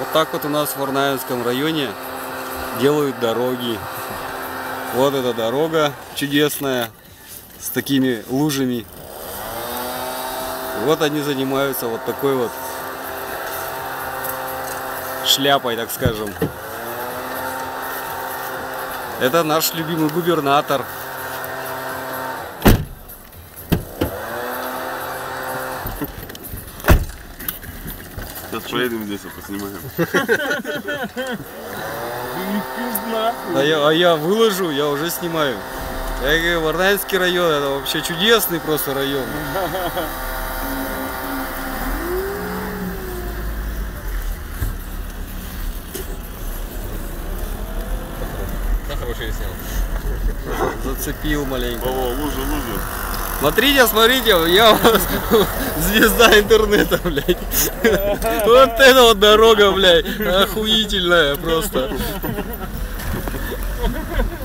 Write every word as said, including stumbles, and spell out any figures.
Вот так вот у нас в Варнаинском районе делают дороги. Вот эта дорога чудесная, с такими лужами. Вот они занимаются вот такой вот шляпой, так скажем. Это наш любимый губернатор. Сейчас поедем здесь, поснимаем. А я, а я выложу, я уже снимаю. Я говорю, Варнаинский район, это вообще чудесный просто район. Хороший снял. Зацепил маленько. О, лужа, лужа. Смотрите, смотрите, я звезда интернета, блядь. Вот это вот дорога, блядь, охуительная просто.